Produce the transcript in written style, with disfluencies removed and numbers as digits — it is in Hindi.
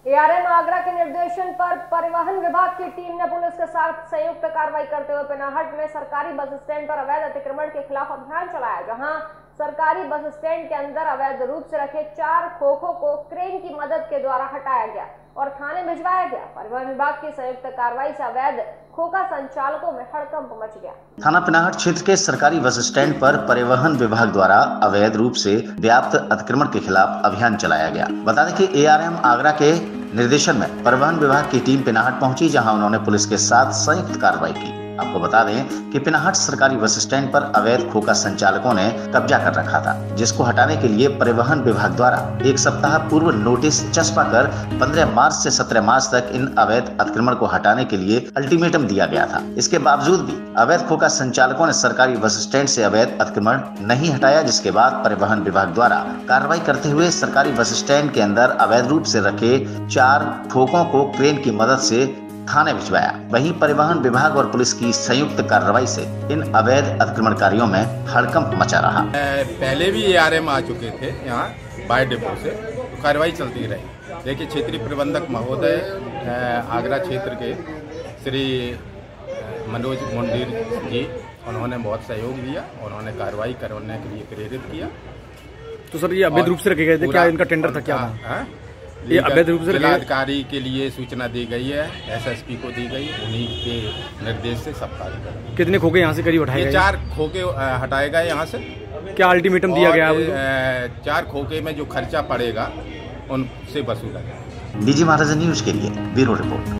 एआरएम आगरा के निर्देशन पर परिवहन विभाग की टीम ने पुलिस के साथ संयुक्त कार्रवाई करते हुए पिनाहट में सरकारी बस स्टैंड पर अवैध अतिक्रमण के खिलाफ अभियान चलाया, जहां सरकारी बस स्टैंड के अंदर अवैध रूप से रखे 4 खोखों को क्रेन की मदद के द्वारा हटाया गया और थाने भिजवाया गया। परिवहन विभाग की संयुक्त कार्रवाई से अवैध खोखा संचालकों में हड़कंप मच गया। थाना पिनाहट क्षेत्र के सरकारी बस स्टैंड पर परिवहन विभाग द्वारा अवैध रूप से व्याप्त अतिक्रमण के खिलाफ अभियान चलाया गया। बता दें कि एआरएम आगरा के निर्देशन में परिवहन विभाग की टीम पिनाहट पहुंची, जहां उन्होंने पुलिस के साथ संयुक्त कार्रवाई की। आपको बता दें कि पिनाहट सरकारी बस स्टैंड पर अवैध खोखा संचालकों ने कब्जा कर रखा था, जिसको हटाने के लिए परिवहन विभाग द्वारा 1 सप्ताह पूर्व नोटिस चस्पा कर 15 मार्च से 17 मार्च तक इन अवैध अतिक्रमण को हटाने के लिए अल्टीमेटम दिया गया था। इसके बावजूद भी अवैध खोखा संचालकों ने सरकारी बस स्टैंड से अवैध अतिक्रमण नहीं हटाया, जिसके बाद परिवहन विभाग द्वारा कार्रवाई करते हुए सरकारी बस स्टैंड के अंदर अवैध रूप से रखे 4 खोखों को क्रेन की मदद से थाने भिजवाया। वहीं परिवहन विभाग और पुलिस की संयुक्त कार्रवाई से इन अवैध अतिक्रमणकारियों में हड़कंप मचा रहा। पहले भी एआरएम आ चुके थे यहाँ बाय डिपो से, तो कार्रवाई चलती रही। देखिए, क्षेत्रीय प्रबंधक महोदय आगरा क्षेत्र के श्री मनोज मुंडीर जी, उन्होंने बहुत सहयोग दिया, उन्होंने कार्रवाई करवाने के लिए प्रेरित किया। तो सर, ये अवैध रूप से रखे गए थे, क्या इनका टेंडर था क्या? ये अवैध रूप से जिलाधिकारी के लिए सूचना दी गई है, एसएसपी को दी गई, उन्हीं के निर्देश से सब कार्य। कितने खोखे यहाँ से करीब हटाए गए? 4 खोखे हटाए गए यहाँ से। क्या अल्टीमेटम दिया गया? 4 खोखे में जो खर्चा पड़ेगा उनसे वसूला जाएगा। डीजी महाराजा न्यूज के लिए ब्यूरो रिपोर्ट।